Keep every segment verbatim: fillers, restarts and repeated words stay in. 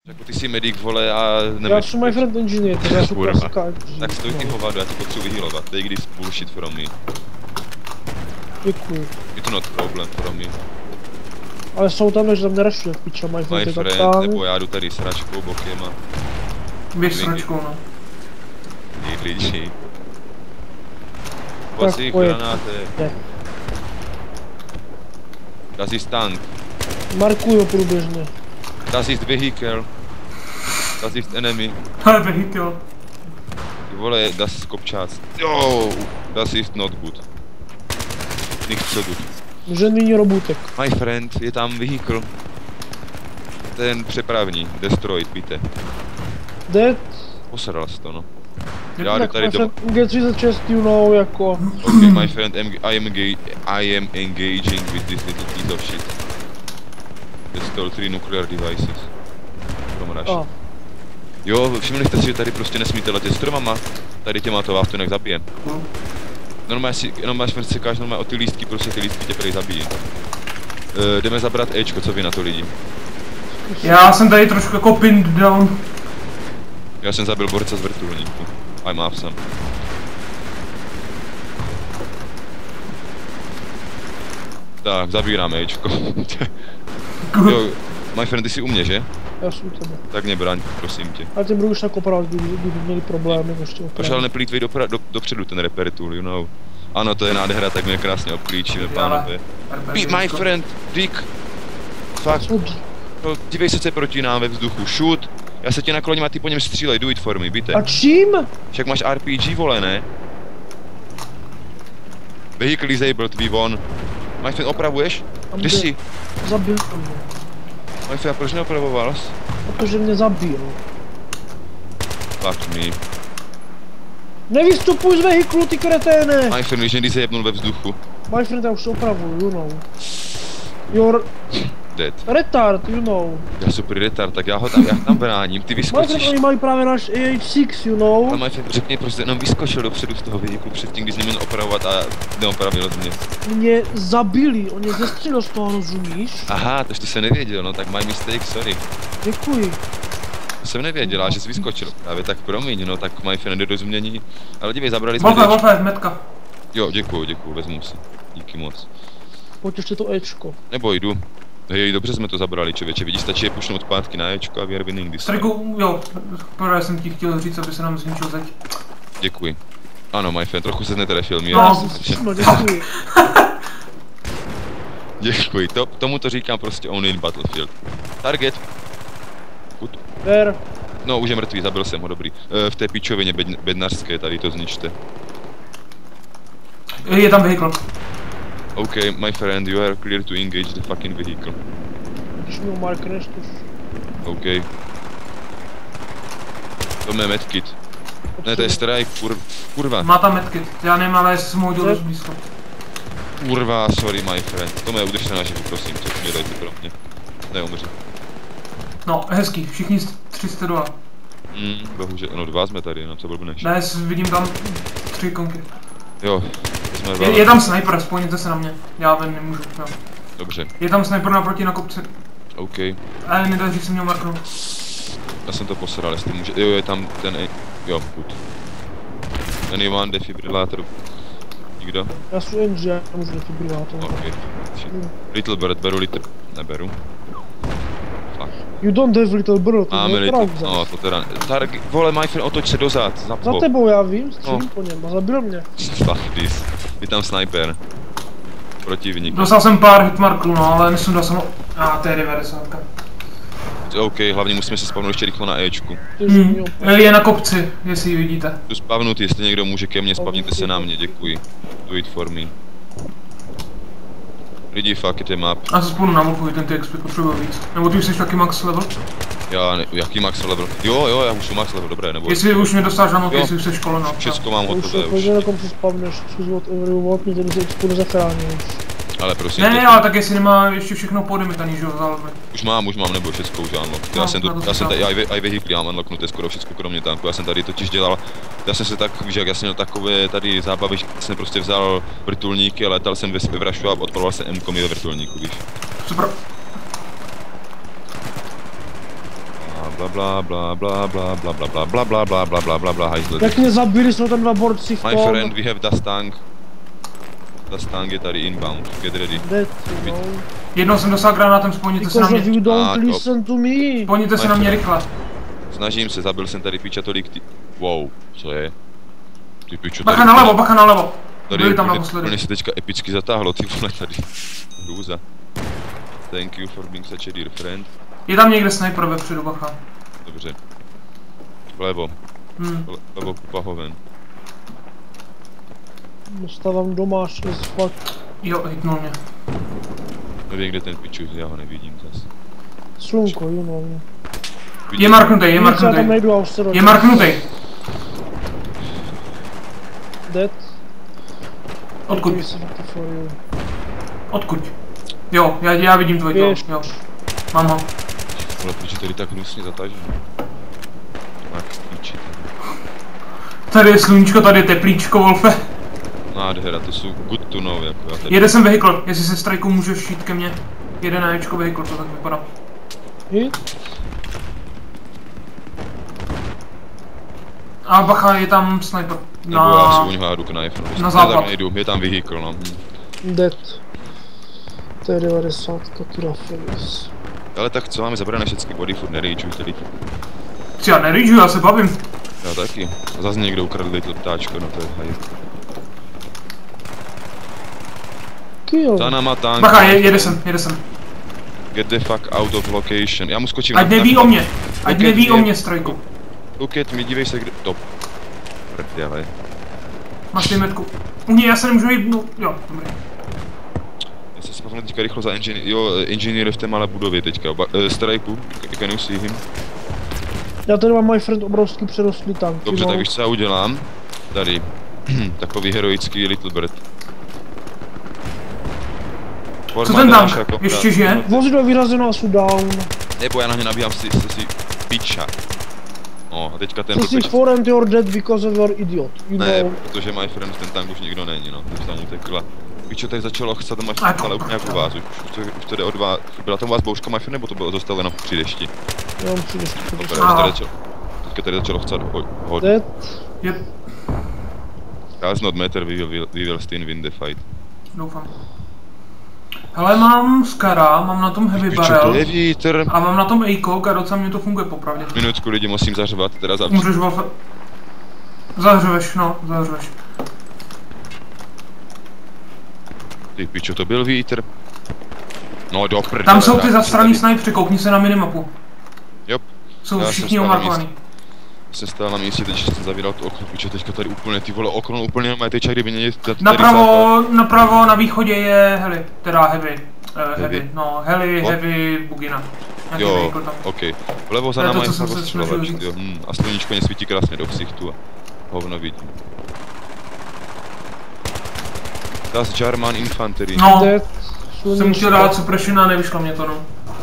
Jako ty jsi medic, vole, a nevím. Já jsem my friend engineer, takže já jsem klasika. Tak stoj ty hovado, já ti potřebuji vyhýlovat. Take this bullshit from me. Děkuji. It's not problem from me. Ale jsou tam, že tam nerašuje v piča, my friend My je friend, kapitán. nebo já jdu tady sračkou bokem a... Běž sračkou, no. Jít lidi. Posí granáty. Das ist tank. Markuju průběžně. Das ist vehicle. Das ist enemy. Ale vehicle. Ty vole, das ist kopčác. Jo, das ist not good. Nicht so good. Žený robůtek. My friend, je tam vehicle. Ten přepravní, destroyed, víte. Dead. Posral jsi to, no. Jak Já jdu tady do... G třicet šest, you know, jako... Okay, my friend, I am, I am engaging with this little piece of shit. They stole three nuclear devices. From Russia. Ah. Jo, všimli jste si, že tady prostě nesmíte letět stromama. Tady těma to vás to jinak zabije. Normálně si, jenom máš si káš normálně o ty lístky, prostě ty lístky tě prej zabijí. Uh, jdeme zabrat Ečko, co vy na to lidi? Já jsem tady trošku jako pinned down. Já jsem zabil borce z vrtulníku. I'm awesome. Tak, zabíráme Ečko. Jo, my friend, ty jsi u mě, že? Já jsem u tebe. Tak mě braň, prosím tě. Ale ty budu už tak opravdu, kdyby měli problémy ještě opravdu. Proč ale neplýtvej do, do, dopředu ten repair tool, you know. Ano, to je nádhera, tak mě krásně obklíčíme, pánové. Be my friend, Dick. Fakt. No, dívej se proti nám ve vzduchu, shoot. Já se tě nakloním a ty po něm střílej, do it for me, víte. A čím? Však máš R P G, vole, ne? Vehicle disabled, we won. My friend, opravuješ? Kde jsi? Zabil mě. My friend, a proč neopravoval jsi? Protože mě zabil. Fuck me. Nevystupuj z vehiklu, ty kreténe! My friend, když někdy se jebnul ve vzduchu. My friend, já už se opravuju, you know. You're... Dead. Retard, you know. Já super retard, tak já ho tam, já tam bráním, ty My friend, vyskočíš. oni mají právě náš A H šest, you know. Ale my friend, řekni, proč jsi jenom vyskočil dopředu z toho vehiklu předtím, když neměl opravovat a neopravil mě. Mě zabili, on mě zestřelil z toho, rozumíš? Aha, to jsi se nevěděl, no tak my mistake, sorry. Děkuji. To jsem nevěděla, že jsi vyskočil právě, tak promiň, no tak my friend, nedorozumění. Ale dívej, zabrali jsme Wolfe, Wolfe, metka. Jo, děkuju, děkuju, vezmu si. Díky moc. Pojď ještě to Ečko. Nebo jdu. Hej, dobře jsme to zabrali, člověče, vidíš, stačí je pušnout zpátky na Ečko a we are winning this. Striku, jo, právě jsem ti chtěl říct, aby se nám zničil zeď. Děkuji. Ano, my friend, trochu se netrefil mě. No. No, děkuji. Děkuji, to, tomu to říkám prostě only in battlefield. Target. Good. Ver. No, už je mrtvý, zabil jsem ho, dobrý. E, v té pičovině bed, bednařské, tady to zničte. Je tam vehicle. OK, my friend, you are clear to engage the fucking vehicle. Když mi markneš, to už... OK. To je medkit. Ne, to je strike, kur, kurva. Má tam medkit, já nevím, ale jestli jsem ho hodil dost blízko. Kurva, sorry my friend. To mě udržte na živu, prosím, co mě dejte pro mě. Neumři. No, hezký, všichni tři jste dole. Hmm, bohužel, no dva jsme tady, no co blbneš. Ne, vidím tam tři konky. Jo, jsme Je, velmi. je tam sniper, spojněte se na mě. Já ven nemůžu, jo. Dobře. Je tam sniper naproti na kopci. OK. Ale nedaří se měl marknout. Já jsem to posral, jestli může, jo, je tam ten, jo, good. Anyone, defibrilátor. Nikdo? Já jsem N G, já můžu defibrilátor. OK. Little bird, beru little, neberu. Fuck. You don't have little bird, to Máme je little, pravda. no to teda, target, vole my friend, otoč se dozad, za Za tebou já vím, střílím No. po něm a zabil mě. Fuck this. Je tam sniper. Protivník. Dostal jsem pár hitmarků, no, ale myslím, že jsem ho... A, to je devadesát. OK, hlavně musíme se spavnout ještě rychle na Ečku. Hmm. Je na kopci, jestli ji vidíte. Tu spavnut, jestli někdo může ke mně, spavněte se na mě, děkuji. Do it for me. Lidi, fuck it em up. Já se spolu na Wolfu, ten ty X P potřebuji víc. Nebo ty už jsi taky max level? Já, ne, jaký max level? Jo, jo, já už jsem max level, dobré, nebo... Jestli už mě dostáš na noty, Jo. jestli už jsi škole, no. Všecko mám To už hotové je už. pojďme, dokom se spavneš, choose whatever you want, mě ten se X P nezachrání už. Ale prosím, Ne, to- ne, ale tak jestli nemá ještě všechno podemitaný, že jo, záleby. už mám, už mám, nebo všecko už unlock. Já No, jsem to, na to já jsem jsem tady, i vehicle mám unlocknuté skoro všecko kromě tanku. Já jsem tady totiž dělal, já jsem se tak, víš jak, já jsem měl takové tady zábavy, že jsem prostě vzal vrtulníky a letal jsem ve, ve vrašu a odpaloval jsem M-komy ve vrtulníku, víš. Super. A bla bla bla bla bla bla bla bla bla bla bla bla bla bla bla hajzle. Jak mě zabili, jsou tam dva borci v My tom. friend, we have Dustang. Dustang je tady inbound, get ready. Dead, you know. Jednou jsem dosáhl granátem, spojněte se na Because of mě. you don't Ah, listen to me. Spojněte se na mě rychle. Snažím se, zabil jsem tady piča tolik ty... Wow, co je? Ty pičo, Bacha nalevo, bacha nalevo. Tady Byli tam úplně, naposledy. úplně se teďka epicky zatáhlo, ty vole tady. Hrůza. Thank you for being such a dear friend. Je tam někde sniper vepředu, bacha. Dobře. Vlevo. Hmm. Vlevo pahoven. Dostávám domáš, as fuck. Jo, hitnul mě. Nevím, kde ten piču, já ho nevidím zas. Slunko, you know. Je marknutý, je Nic, já tam marknutý. nejdu, a už se Je marknutý. Dead. Odkud? For you. Odkud? Jo, já, já vidím tvoj tělo, Běž. jo. Mám ho. Ale piči tady tak hnusně zatažený. Tak piči. Tady je sluníčko, tady je teplíčko, Wolfe. Nádhera, to jsou good to know, jako já tady... Jede sem vehikl, jestli se strajkou můžeš šít ke mně. Jede na Ečko vehikl, to tak vypadá. Hit. A bacha, je tam sniper. Nebo já si u Na... něho jdu knife, no. na Já západ. tam nejdu, je tam vehikl, no. Hm. Dead. To je devadesát, Katura Feliz. Ale tak co, máme zabrat na všechny body, furt nerejčuj tady. Chci, já nerýžu, já se bavím. Já taky. A zase někdo ukradl to ptáčko, no to je haj. Kill. Za náma tank. Bacha, je, jede sem, jede sem. Get the fuck out of location. Já mu skočím Ať na- neví na- o mě, ať Look neví at o me. mě strajku. Look at me, dívej se kde... Top. Prdele. Máš ty metku. U mě, já se nemůžu jít, no, jo, dobrý. Já se spavnu teďka rychle za engineer, jo, engineer v té malé budově teďka. Ba- uh, strajku, can you see him? Já tady mám, my friend, obrovský přerostlý tank. Dobře, you tak know. víš co já udělám? Tady. Takový heroický Little Bird. Co ten tank? Ještě žije? Vozidlo vyrazeno a jsou down. Nebo já na ně nabíhám si, si, si piča. No a teďka ten Ty jsi blbeček- for and you're dead because of your idiot. You Ne, know. protože my friend ten tank už nikdo není, no. Už tam utekla. Pičo, tady začalo chcet my A friend, to- ale úplně jako vás. Už, už, to, už to jde od vás. Byla tam u vás bouřka my friend, nebo to bylo zostalo jenom při dešti? Já mám přijde ještě Super, to. už tady začalo. Teďka tady začalo chcet ho, hodně. Dead. Je, Does not matter, we will, we will still win the fight. doufám. Hele, mám Skara, mám na tom heavy Pičo, to barrel. je vítr. A mám na tom A-Coke a docela mě to funguje popravdě. Minutku lidi, musím zařvat, teda za... Můžeš, Wolfe. Zahřveš, no, zahřveš. Ty pičo, to byl vítr. No do prdele. Tam jsou ty vrátím zasraný tady. snipři, koukni se na minimapu. Jop. Jsou Já jsem všichni stál na omarkovaný. Jsem stál na místě, teď jsem zavíral to okno, pičo, teďka tady úplně ty vole okno, úplně na teď, kdyby mě tady západ. Napravo, napravo, na východě je heli, teda heavy. Uh, heavy. Heavy. no, heli, What? heavy, bugina. Nějaký Jo, vehicle tam. ok. Vlevo za To je to, náma je co jsem se rozstřelovač, snažil říct. jo, hm, a sluníčko mě svítí krásně do ksichtu a hovno vidím. Das German Infantry. No, Dead. jsem chtěl dát suppression a nevyšlo mě to, no.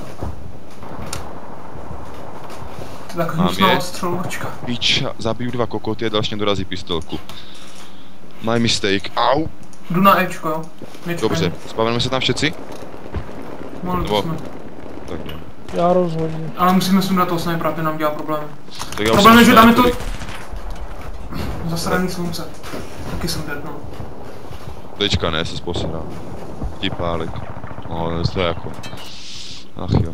To je tak Mám hnusná je. odstřelovačka. Piča, zabiju dva kokoty a další mě dorazí pistolku. My mistake, au. Jdu na Ečko, jo. Nečkej. Dobře, spavneme se tam všetci? Mohli Nebo- bychom. Tak jo. Já rozhodně. Ale musíme sundat toho snipera, ten nám dělá problémy. Tak já už Problém je, jsem že tam je to... tolik. Zasraný slunce. Taky jsem dead, no. Tečka, ne, se posírá. Tipálek. No, to je jako... Ach jo.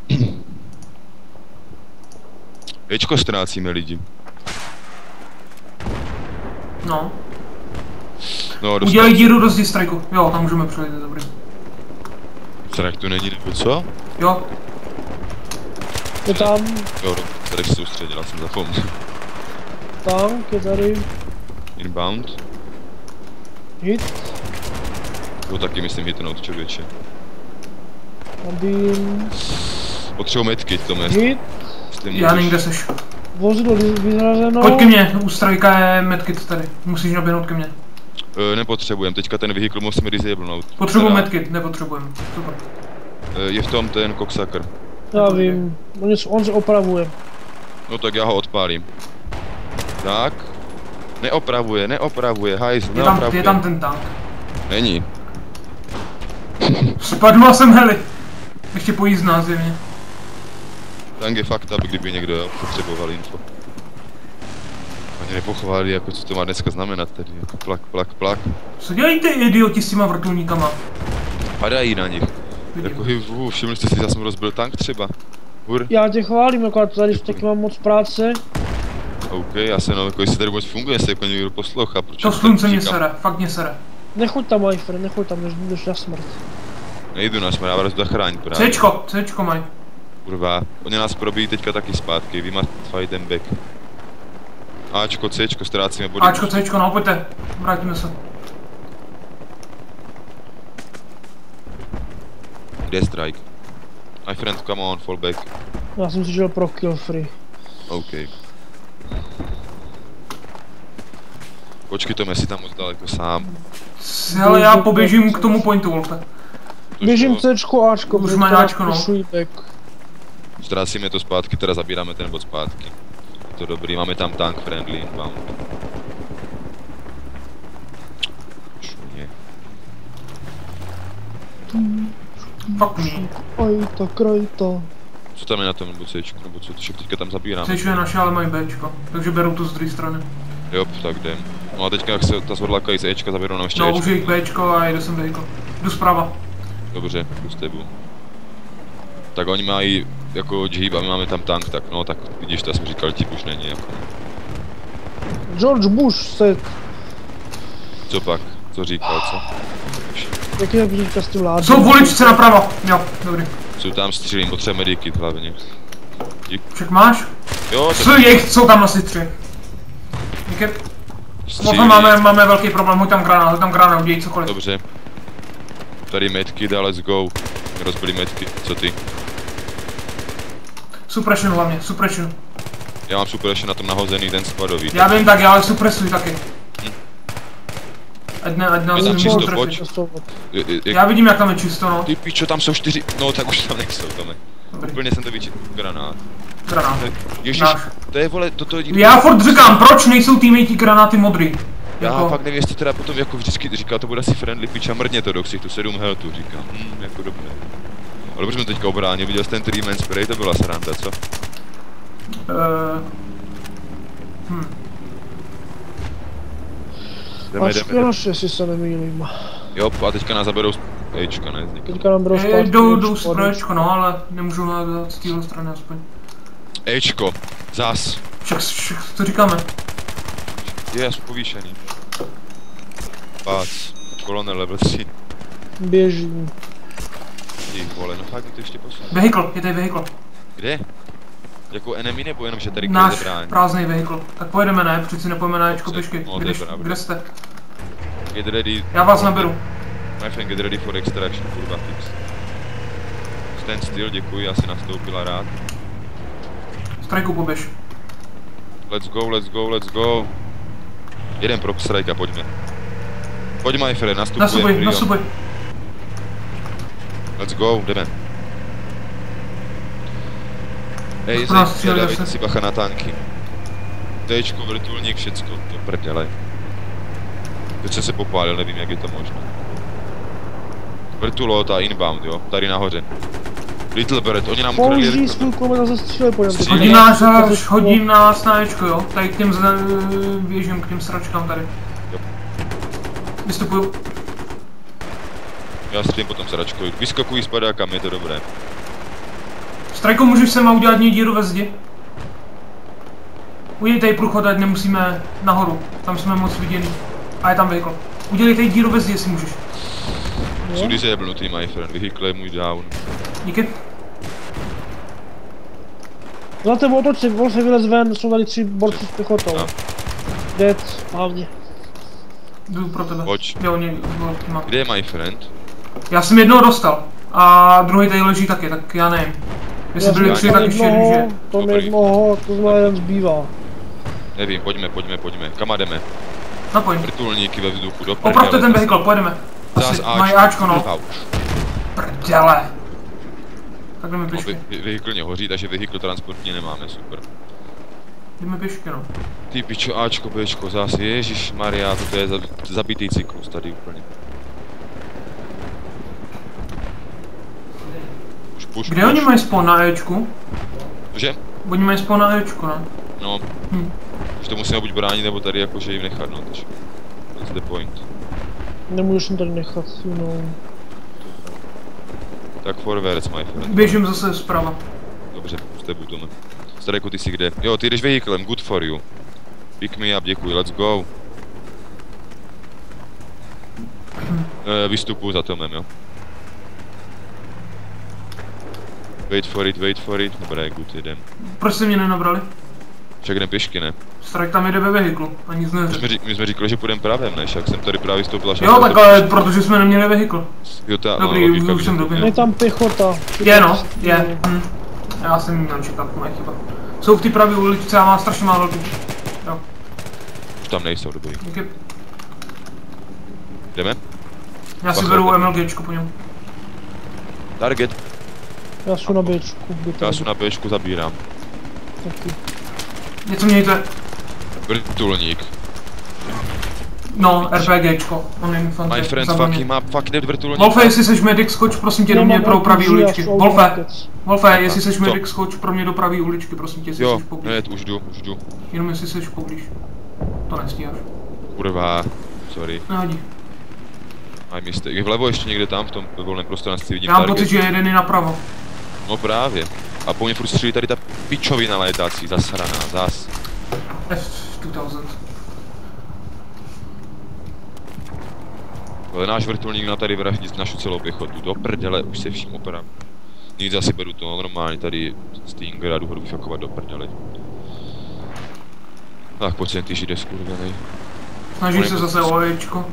Ečko ztrácíme lidi. No. No, dostal. Udělej díru do zdi strajku. Jo, tam můžeme přejít, to je dobrý. Strach tu není, nebo co? Jo, Je tam Jo, tady se soustředil, já jsem zapomněl. tank, je tady. Inbound. Hit. To taky myslím hitnout, člověče. Nabím. Potřebuji medkit, to mě. Hit. já nevím, kde seš. Vozidlo vy- vyrazeno. Pojď ke mně, u strajka je medkit tady. Musíš naběhnout ke mně. E, nepotřebujeme, teďka ten vehikl musíme disablenout. Potřebuji Teda, medkit, nepotřebujeme. Super. e, je v tom ten cocksucker. Já vím. On, je, on se opravuje. No tak já ho odpálím. Tak. Neopravuje, neopravuje, hajzl, Je tam, neopravuje. je tam ten tank. Není. Spadla jsem heli. Ještě pojízdná zjevně. Tank je fakt, aby kdyby někdo potřeboval info. Ani nepochovali, jako co to má dneska znamenat tedy, jako plak, plak, plak. Co dělají ty idioti s těma vrtulníkama? Padají na nich. Vidím. Jako hivu, všimli jste si, já jsem rozbil tank třeba. Hur. Já tě chválím, akorát tady taky mám moc práce. OK, já se no, jako jestli tady vůbec funguje, jestli jako někdo poslouchá, proč To slunce mě sere, fakt mě sere. Nechoď tam, my friend, nechoď tam, než jdeš na smrt. Nejdu na smrt, já vás zachrání právě. Cčko, Cčko maj. Kurva, oni nás probíjí teďka taky zpátky, we must fight them back. Ačko, Cčko, ztrácíme body. Ačko, Cčko, no pojďte, vrátíme se. Kde je strike? My friend, come on, fall back. Já jsem si žil pro kill free. OK. Počkej, Tome, si tam moc daleko sám. Hele, já poběžím k tomu pointu, Wolfe. Běžím Cčko, Ačko, Už má Ačko, no. Ztrácíme to zpátky, teda zabíráme ten bod zpátky. Je to dobrý, máme tam tank friendly inbound. Šumě. Fuck me. Krajta, krajta. Co tam je na tom nebo Cčku, nebo co, však teďka tam zabíráme. Cčko je naše, ale mají Bčko, takže berou to z druhé strany. Jo, tak jdem. No a teďka jak se ta zhodlákají z Ečka, zaběrou nám ještě No, Ečko. už je jich Bčko a jde sem Bčko. Jdu zprava. Dobře, jdu s tebou. Tak oni mají jako jeep a my máme tam tank, tak no, tak vidíš, to já jsem říkal, jeep už není jako. George Bush set. Co pak? Co říkal, co? Jaký je vidítka s tím vládem? Jsou voličce napravo. Jo, dobrý. Jsou tam střílím, potřeba medikit hlavně. Dík. Však máš? Jo, Co je, jsou tam asi tři. Díky. Potom máme, máme velký problém, hoď tam granát, hoď tam granát, udělej cokoliv. Dobře. Tady medkit a let's go. Rozbili medky, co ty? Suppression hlavně, suppression. Já mám super ještě na tom nahozený ten spadový. Já vím tak, já ale suppressuj taky. Ať ne, ať nás Je tam nemůžu čisto, trefit. pojď. Je- je- je- Já vidím, jak tam je čisto, no. Ty pičo, tam jsou čtyři, no tak už tam nejsou, Tome. Dobrý. Úplně jsem to vyčetl, granát. Granát. Ježiš, Náš. to je vole, toto je... Já furt říkám, proč nejsou teammatey granáty modrý? Já Jako- fakt nevím, jestli teda potom jako vždycky říkal, to bude asi friendly pitch a mrdně to do ksichtu, sedm healthů, říkám, hm, jako dobré. Ale proč jsme teďka obránil, viděl jsi ten three man spray, to byla sranda, co? Uh, hm. Jdeme, Ačko jdeme, jdeme. naše, jestli se nemýlím. Jo, a teďka nás zaberou z Ečka, ne? Z nikam. Teďka nám berou Eh, zpátky. Jdou, jdou Ečko, s Bčko, no, ale nemůžu na z téhle strany aspoň. Ečko, zas. Však, však to říkáme. Je, jsou povýšený. Pác, kolonel level tři. Běžím. Ty vole, no fakt mi to ještě posun. Vehicle, je tady vehicle. Kde? Jako enemy nebo jenom, že tady Náš kde zabrání? prázdný vehicle. Tak pojedeme, ne? Přeci nepojeme na Ečko Se- pěšky. no, Kde, dobrá, dobrá. kde jste? Get ready. Já vás naberu. My friend, get ready for extraction, kurva fix. Stand still, děkuji, já si nastoupila rád. Strajku poběž. Let's go, let's go, let's go. Jeden pro strajka, pojďme. Pojď my friend, nastupuje. Nasubuj, Prion. nasubuj. Let's go, jdeme. Ej, To nás zej, stříleli dávejte zase. si bacha na tanky. Tčko, vrtulník, všecko, to prdele. Teď jsem se popálil, nevím jak je to možné. Vrtulot a inbound, jo, tady nahoře. Little Bird, oni nám ukradli Použij rychle. svůj komet a zastřílej po něm. Střílej. Hodím nás, až hodím nás na Ečko, jo? Tady k těm zle, běžím, k těm sračkám tady. Jo. Vystupuju. Já střím potom sračkou. Vyskakují s padákami, je to dobré. Strajko, můžeš sem a udělat mě díru ve zdi? Udělej tady průchod, ať nemusíme nahoru. Tam jsme moc viděný. A je tam vehicle. Udělej tady díru ve zdi, jestli můžeš. Jsou disablnutý, my friend, vehicle je můj down. Díky. Za tebou otoč si, Wolf vylez ven, jsou tady tři borci s pěchotou. No. Dead, hlavně. Jdu pro tebe. Pojď. Jo, oni bylo těma. Kde je my friend? Já jsem jednoho dostal. A druhý tady leží taky, tak já nevím. Jestli byli Já tři, nevím. tak ještě jeden žije. To mi Dobrý. jednoho, to znamená jeden zbývá. Nevím, pojďme, pojďme, pojďme. Kam jdeme? Napojím. Vrtulníky ve vzduchu, do Opravte ten vehicle, pojedeme. Zás Asi, mají Ačko, no. Auč. Prdele. Takhle mi No, pěšky. vy- vy- vehicle hoří, takže vehicle transportní nemáme, super. Jdeme pěšky, no. Ty pičo, Ačko, Bčko, zás, ježišmarja, to je zabi- zabitý cyklus tady úplně. Puš, puš, Kde puš. oni mají spawn na Ečku? Že? Oni mají spawn na Ečku, ne? No. Hm. Že to musíme buď bránit, nebo tady jakože jim nechat, no, takže... That's the point. Nemůžeš jim tady nechat, you know. Tak forwards, my friend. Běžím zase zprava. Dobře, s tebou, Tome. Stareko, ty jsi kde? Jo, ty jdeš vehiklem, good for you. Pick me up, děkuji, let's go. Hm. E, vystupuji za Tomem, jo. Wait for it, wait for it. Dobré, good, jedem. Proč jste mě nenabrali? Však jdem pěšky, ne? Strike tam jede ve vehiklu a nic My neřekl. jsme, řík, my jsme říkali, že půjdeme pravem, než jak jsem tady právě vystoupil až... Jo, tak ale protože jsme neměli vehikl. Jo, ta, Dobrý, logika už by jsem to dobrý. měla. Je tam pěchota. Je no, je. Hm. Já jsem měl čekat, moje chyba. Jsou v té pravé uličce a má strašně málo lidí. Jo. Už tam nejsou, dobrý. Díky. Jdeme? Já si Bacha, beru jdeme. MLGčko po něm. Target. Já jsem na Bčku. Já se na péčku zabírám. Taky. Něco mějte. Vrtulník. No, RPGčko. On je My infantry. friend Zabavně. fucking má fuck dead vrtulník. Wolfe, jestli seš medic, skoč prosím tě do Já mě mám pro pravý R P G a uličky. jsou Wolfe, rockets. Wolfe, jestli seš Co? medic, skoč pro mě do pravý uličky, prosím tě, jestli Jo, seš poblíž. hned, už jdu, už jdu. Jenom jestli seš poblíž. To nestíháš. Kurva, sorry. Nevadí. My mistake. Vlevo ještě někde tam, v tom volném prostranství vidím Já mám target. pocit, že jeden je napravo. No právě. A po mě furt střílí tady ta pičovina létací, zasraná, zas. F dva tisíce. Ale náš vrtulník na tady vraždí našu celou pěchotu. Do prdele, už se vším opravdu. Nic, asi beru to normálně tady Stinger a jdu ho vyfakovat do prdele. Tak pojď sem ty žide skurvenej. Snažím se zase o Ečko.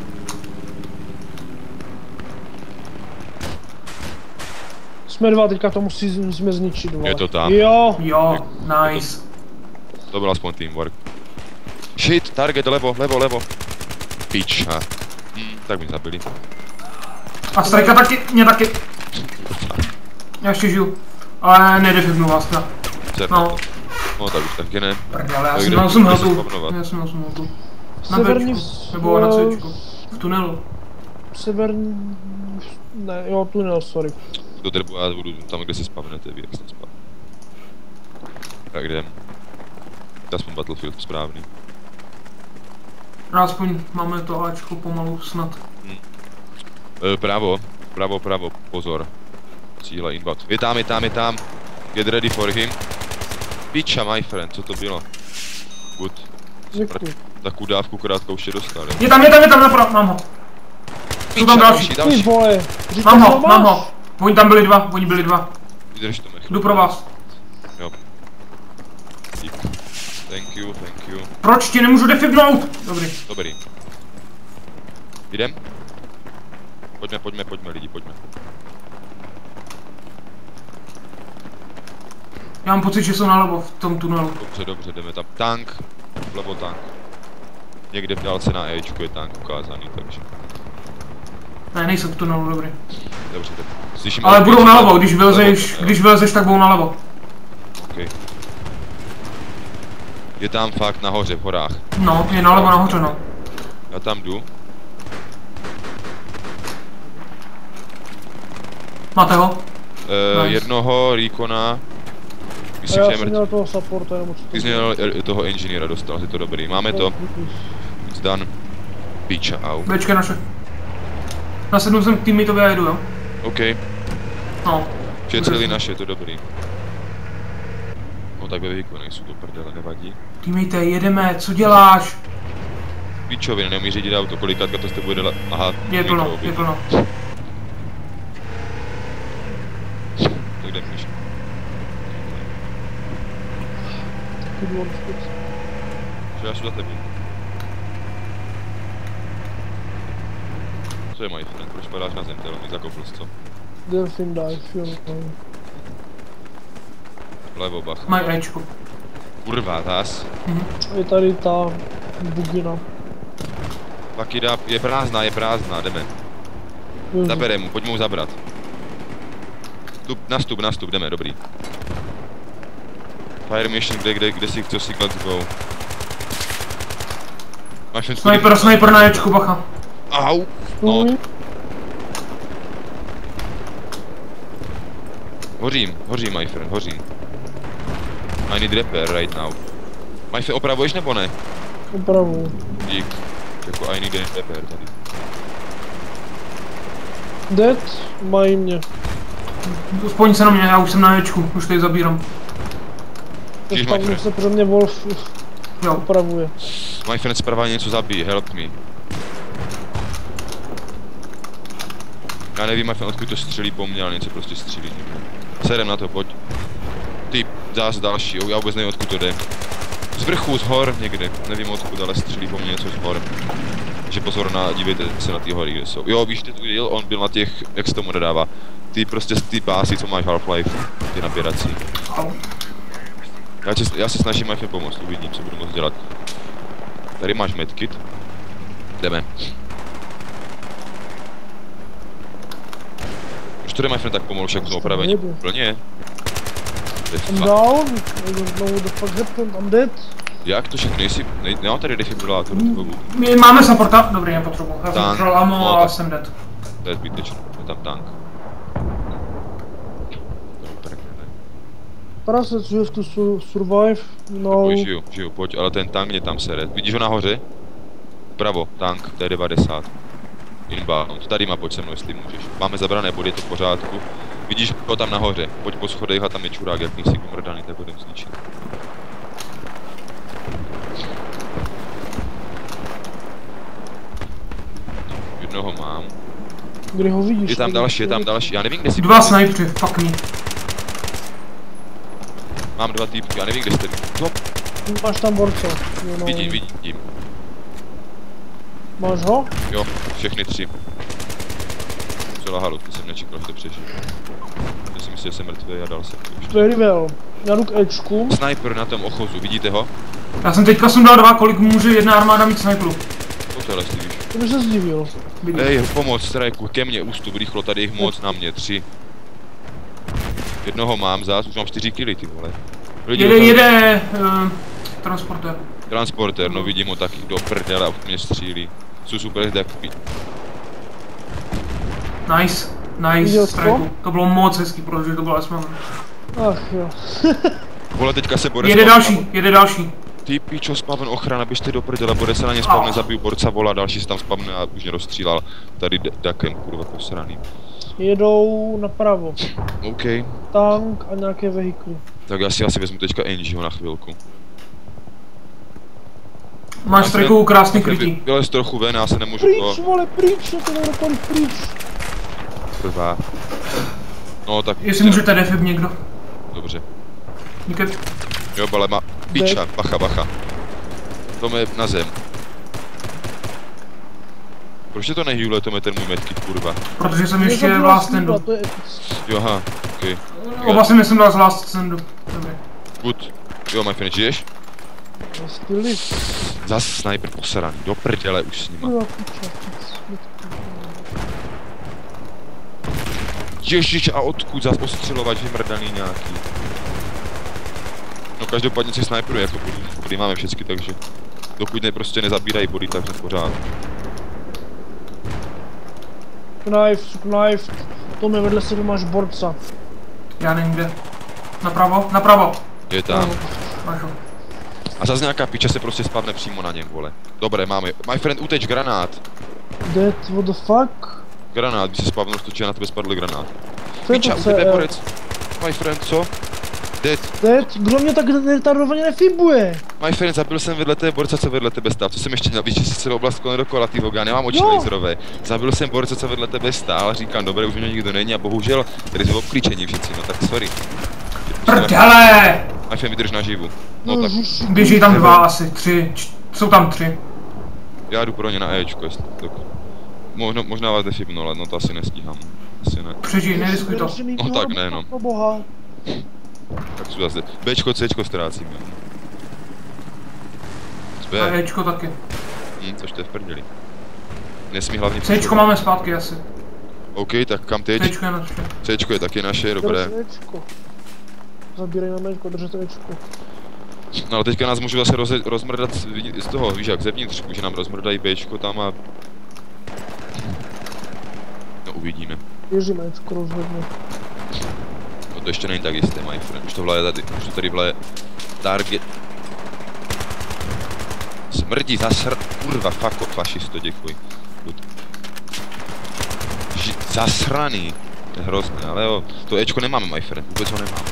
Jsme dva, teďka to musí jsme zničit. Vole. Je to tam. Jo. Jo, nice. To byl aspoň teamwork. Shit, target, levo, levo, levo. Piča. Hm, tak mě zabili. A Strajka taky, mě taky. Já ještě žiju. Ale nedefibnu vás teda. Cerno. No, No tak už taky ne. prdele, já Tak jsem kde- na osm kde se hotů. spawnovat? Já jsem na osm hotů. Na Severní Bčku, s- nebo na eh, Cčku. V tunelu. Severní... Ne, jo, tunel, sorry. Do drbu já budu tam, kde se spavnete, vy jak jste spav. Tak jdem. To je aspoň Battlefield správný. No, aspoň máme to Ačko pomalu snad. E, pravo, pravo, pravo, pozor. Cíle inbound. Je tam, je tam, je tam. Get ready for him. Piča, my friend, co to bylo? Good. Děkuji. Takovou dávku krátkou už je dostali. Je tam, je tam, je tam napravo, mám ho. Piča, tam další. Ty další. vole. Říkám, Mám že ho, máš. mám ho. Oni tam byli dva, oni byli dva. Vydrž to, Mech. Jdu pro vás. Jo. Dík. Thank you, thank you. Proč ti nemůžu defibnout? Dobrý. Dobrý. Jdem? Pojďme, pojďme, pojďme lidi, pojďme. Já mám pocit, že jsou nalevo v tom tunelu. Dobře, dobře, jdeme tam. Tank. Vlevo tank. Někde v dálce na Ečku je tank ukázaný, takže. Ne, nejsem v tunelu, dobrý. Dobře, tak. Slyším. Ale budou Levo, nalevo, když vylezeš, levo, jo. když vylezeš, tak budou nalevo. Okay. Je tam fakt nahoře, v horách. No, je nalevo nahoře, no. Já tam jdu. Máte ho? E, Nice. Jednoho Recona. A Myslím, já že je jsem mrtvý. měl toho supporta, nebo co to Ty jsi měl eh, toho inženýra, dostal si to dobrý. Máme to. It's done. Piča, au. Bčka naše. Na sednu jsem k teammateovi a jedu, jo? OK. No. Šetřili naše, to dobrý. No tak ve výkonu nejsou do prdele, nevadí. Teammate, jedeme, co děláš? Píčovi, neumí řídit auto, kolikátka to s tebou jde. Aha, Je plno, mikro, je plno. Tak jdem píš. Že já šel za tebou. Co je, my friend, proč padáš na zem, ty mi zakopl jsi, co? Delfin dive, jo. Levo, bach. Mají Ečko. Kurva, zás. Je tady ta bugina. Pak jde, je prázdná, je prázdná, jdeme. Zabereme mu, pojďme mu zabrat. Stup, nastup, nastup, jdeme, dobrý. Fire mission, kde, kde, kde si, co si, let's go. Máš jen Sniper, sniper na Ečku, bacha. Au! No, Mhm. hořím, hořím, my friend, hořím. I need repair right now. Majfe, opravuješ nebo ne? Opravuju. Dík. Jako I need repair tady. Dead, mají mě. Spoň se na mě, já už jsem na Ečku, už tady zabírám. Čiž, my Stavnu friend. se pro mě Wolf Jo. opravuje. My friend zprava něco zabíjí, help me. Já nevím, my friend, odkud to střelí po mně, ale něco prostě střílí někde. Sedem na to, pojď. Ty, zás další, já vůbec nevím, odkud to jde. Z vrchu, z hor někde, nevím odkud, ale střílí po mně něco z hor. Takže pozor na, dívejte se na ty hory, kde jsou. Jo, víš, ty tu jel, on byl na těch, jak se tomu nedává. Ty prostě ty pásy, co máš Half-Life, ty nabírací. Já, tě, já se snažím Majfe pomoct, uvidím, co budu moct dělat. Tady máš medkit. Jdeme. Už to jde, my friend, tak pomalu, však jsou opravení. Plně. I'm down, I don't know what the fuck happened, I'm dead. Jak to všechno nejsi, nej, nemám tady defibrilátor, to My máme supporta, dobrý, nepotřebuji. Já jsem Tank. potřeboval ammo No, a tak. jsem dead. To je zbytečné, je tam tank. Prasec, you have to su survive, no. Pojď, žiju, žiju, pojď, ale ten tank mě tam sere. Vidíš ho nahoře? Vpravo, tank, to je devadesát. Inbound, tady má, pojď se mnou, jestli můžeš. Máme zabrané body, je to v pořádku. Vidíš ho tam nahoře, pojď po schodech a tam je čurák, jak nejsi kumrdaný, tak budem zničit. Jednoho mám. Kde ho vidíš? Je tam další, je tam další, já nevím, kde jsi. Dva snipři, fuck me. Mám dva týpky, já nevím, kde jste. No, Máš tam borce. You know. vidím, vidím. Máš ho? Jo, všechny tři. Celá halu, to jsem nečekal, že to přežiju. Já jsem myslel, že jsem mrtvý a dal jsem to ještě. Very well. Já jdu k Ečku. Sniper na tom ochozu, vidíte ho? Já jsem teďka sundal dva, kolik může jedna armáda mít sniperů. Po tohle slyšíš. To by se zdivil. Ej, pomoc, strajku, ke mně, ústup, rychlo, tady jich moc, na mě, tři. Jednoho mám zás, už mám čtyři killy, ty vole. Lidi, Jede, okolo- jede, uh, transportér. Transportér, no vidím ho taky, do prdele a mě střílí. Jsou super zdepí. Nice, Viděl nice, jsi strajku. To bylo moc hezký, protože to bylo aspoň. Ach jo. Vole, teďka se bude Jede spawn- další, jede další. Ty pičo, spavn ochrana, běžte do prdele, bude se na ně spavne, zabiju borca, vola, další se tam spavne a už mě rozstřílal. Tady d- dakem, kurva, posraný. Jedou napravo. OK, Tank a nějaké vehikly. tak já si asi vezmu teďka Angieho na chvilku. Máš strajku krásný krytí. Vylez trochu ven, já se nemůžu Pryč, to vole, pryč, já to nedopadl pryč. trvá. No tak, Jestli můžete defib někdo. dobře. Díky. Jo, ale má piča, bacha, bacha. To je na zem. Proč je to nehýluje, to je ten můj medkit, kurva? Protože jsem Mě ještě v zabila last slíba, standu. to je epické. Jo, aha, ok. Oba jsem myslím dal z last standu. Dobrý. Good. Jo, my friend, žiješ? Still live. Zas sniper posraný, do prdele už s nima. Kurva, piča, pič. Ježiš, a odkud zas ostřelovač vymrdaný nějaký? No každopádně si sniperuje, jako body, body máme všechny, takže dokud ne prostě nezabírají body, tak jsme v pořádku. Knife, knife. Tome, vedle sebe máš borca. Já nevím kde. Napravo, napravo. Je tam. Máš ho. A zase nějaká piča se prostě spadne přímo na něm, vole. Dobré, máme. My friend, uteč, granát. Dead, what the fuck? Granát, když se spavnul, stočí na tebe spadl granát. Co je Piča, to u tebe C R? borec. My friend, co? Dead. Dead, kdo mě tak retardovaně nefibuje? My friend, zabil jsem vedle tebe borce, co vedle tebe stál. Co jsem ještě měl, víš, že jsi se oblast kolem dokola, ty voga, nemám oči Jo. laserové. Zabil jsem borce, co vedle tebe stál, říkám, dobré, už mě nikdo není a bohužel, tady jsou obklíčení všichni, no tak sorry. Prdele! My friend, vydrž naživu. No tak, Běží tam dva asi, tři, č- jsou tam tři. já jdu pro ně na Ečko, jestli tak. Možno, možná vás defibnu, ale no to asi nestíhám. Asi ne. Přežij, neriskuj to. No tak ne, no. Pro boha. Tak jsou zase. Bčko, Cčko ztrácíme. Z A B. Ečko taky. Hm, což to je v prdeli. Nesmí hlavně Cčko máme zpátky asi. OK, tak kam teď? Cčko je naše. Cčko je taky naše, dobré. Drž Ečko. Zabírej na Ečko, držete Ečko. No ale teďka nás můžu zase roz, rozmrdat z, z toho, víš jak, zevnitř, že nám rozmrdají Bčko tam a... No uvidíme. Běžíme Ečko rozhodně. No to ještě není tak jisté, my friend. Už to vlaje tady, už to tady vlaje. Target. Smrdí, zasr... Kurva, fako, fašisto, děkuji. Ži... Zasraný. To je hrozné, ale jo, to Ečko nemáme, my friend, vůbec ho nemáme.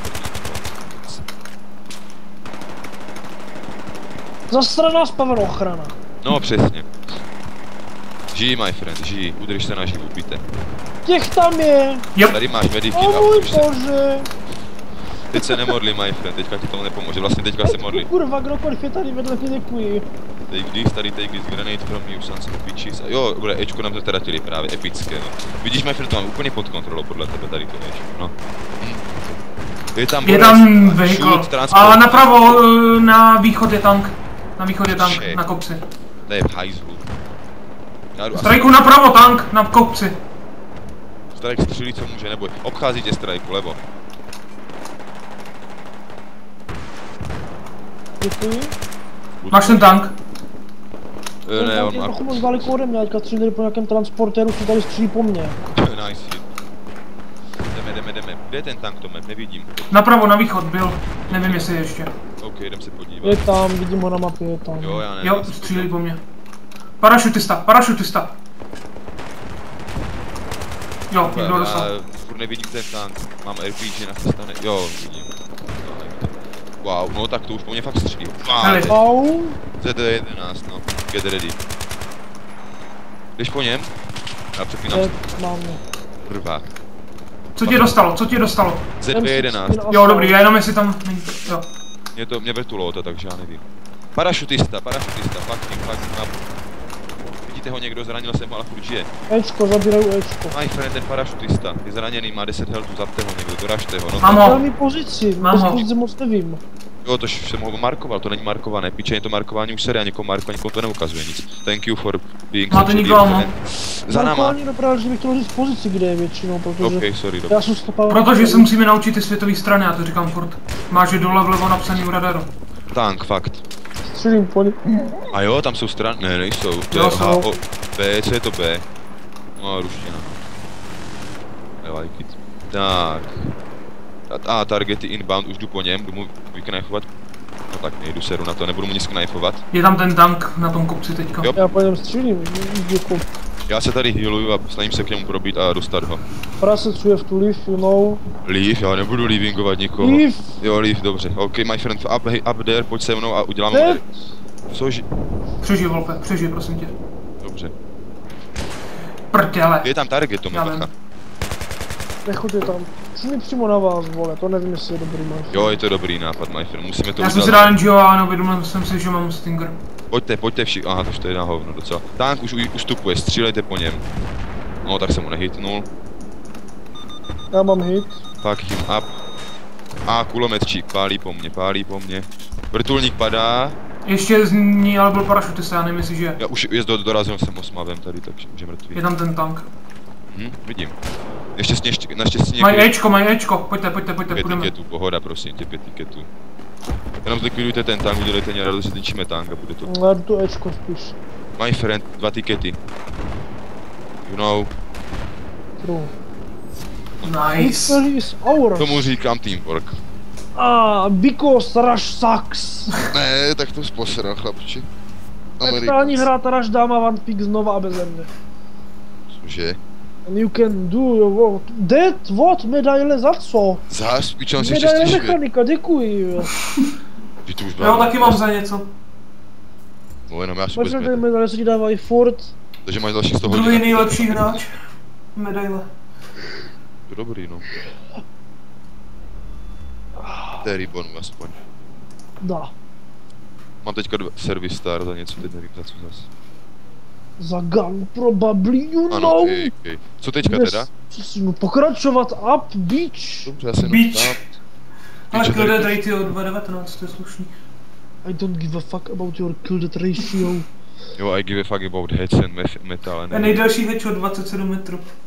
Zasraná spaven ochrana. No, přesně. Žij, my friend, žij, udrž se na živu, bíte. Těch tam je. Yep. Tady máš medikit O a můj udrž se. bože. Teď se nemodli, my friend, teďka ti to nepomůže, vlastně teďka se modli. Kurva, kdokoliv je tady vedle mě, děkuji. Take this, tady take this grenade from you, sons of bitches. A jo, bude, Ečko nám to teda těli právě epické, no. Vidíš, my friend, to mám úplně pod kontrolou podle tebe tady to Ečko, no. Hm. Je tam, Je tam vehicle. A napravo, eh, na východ je tank. Na východ je tank, Shit. na kopci. To je v hajzlu. Já jdu asi. Strajku napravo, tank, na kopci. Strike střílí, co může, neboj. Obchází tě Strajku, levo. Děkuji. Máš ten tank? E, ne, on je má... trochu moc daleko ode mě, teďka stříleli po nějakém transportéru, co tady střílí po mně. Nice hit. Jdeme, jdeme, jdeme. Kde je ten tank, Tome? Nevidím. Napravo, na východ byl. Nevím, jestli je ještě. OK, jdem se podívat. Je tam, vidím ho na mapě, je tam. Jo, já nevím. Jo, střílí po mně. Parašutista, parašutista. Jo, někdo dostal. Já furt nevidím ten tank. Mám R P G nachystané. Jo, vidím. Wow, no tak to už po mě fakt střílí. Hele. Wow, Au. Z D jedenáct, no. Get ready. Jdeš po něm? Já přepínám Je, se. mám mě. Prvá. Co ti dostalo, co ti dostalo? Z D jedenáct. Jo, dobrý, já jenom jestli tam není. Jo. Mě to, mě vrtulo to, takže já nevím. Parašutista, parašutista, fucking, fucking up. Vidíte ho někdo, zranil jsem, ale furt žije. Ečko, zabíraju Ečko. My friend, ten parašutista, je zraněný, má deset healthů, zapte ho někdo, doražte ho, no. Mám to- ho. Dal mi pozici, Mám ho. pozici moc nevím. Jo, to jsem ho markoval, to není markované, piče, je to markování už sere, a někoho marko, někoho to neukazuje nic. Thank you for being Máte such a nikoho, dear no? friend. Za náma. Normálně dopravil, že bych chtěl říct pozici, kde je většinou, protože Ok, sorry, dobře. já jsem stopal. Protože se musíme naučit ty světové strany, já to říkám furt. Máš je dole vlevo napsaný u radaru. Tank, fakt. Střílím po ně. A jo, tam jsou strany, ne, nejsou, to Jo, je jsou. H, O, B, co je to B? No, ruština. I like it. Tak. A, a targety inbound, už jdu po něm, jdu mu vyknajfovat. No tak nejdu seru na to, nebudu mu nic knajfovat. Je tam ten tank na tom kopci teďka. Jo. Já po něm střílím, děkuji. Já se tady healuju a snažím se k němu probít a dostat ho. Prase, co je v tu leave, you know. Leave, já nebudu leavingovat nikoho. Leave. Jo, leave, dobře. Ok, my friend, up, hey, up there, pojď se mnou a uděláme... Dead. Což? Přežij, Wolfe, přežij, prosím tě. Dobře. Prdele. Je tam target, Tome, Já bacha. vím. Nechoďte tam. Střílím přímo na vás, vole, to nevím, jestli je dobrý máš. Jo, je to dobrý nápad, my friend, musíme to Já jsem si udělat. dal N G O a neuvědomil jsem si, že mám Stinger. Pojďte, pojďte všichni, aha, to je na hovno docela. Tank už u- ustupuje, střílejte po něm. No, tak jsem ho nehitnul. Já mám hit. Fuck him up. A kulometčík, pálí po mně, pálí po mně. Vrtulník padá. Ještě z ní ale byl parašutista, já nevím, jestli žije. Já už jest do, dorazil jsem ho s mavem tady, takže už je mrtvý. Je tam ten tank. Hm, vidím. Ještě, ještě naštěstí Mají někdy... Ečko, mají Ečko, pojďte, pojďte, pojďte, Pět půjdeme. tiketů, pohoda, prosím tě, pět tiketů. Jenom zlikvidujte ten tank, udělejte mě radost, že zničíme tank a bude to. Já jdu to Ečko spíš. My friend, dva tikety. You know, True. Nice. Victory is ours. tomu říkám teamwork. Ah, because Rush sucks. Ne, tak to posral, chlapči. Aktuální hra Rush dáma One Pick znova a beze mě. Cože? And you can do your work. That what? Medaile za co? Zás, pičám si ještě Medaile stěžuje. mechanika, děkuji. Ty to už Já ho taky mám za něco. No jenom já si Možná vezmu. ty medaile se ti dávají furt. Takže máš dalších sto Druhý hodin. nejlepší hráč. Medaile. To je dobrý, no. To je ribonu aspoň. Dá. Mám teďka dva service star za něco, teď nevím za co zas. Za gun probably, you Ano, know. okay, okay. Co teďka Yes. teda? Co si, no pokračovat up, beach. Dobře, já se Beach. dostám. Ale Piče, Kill tady- Death Rate o dva devatenáct, to je slušný. I don't give a fuck about your kill death ratio. Jo, I give a fuck about heads and meth- metal. A Ne? nejdelší headshot dvacet sedm metrů.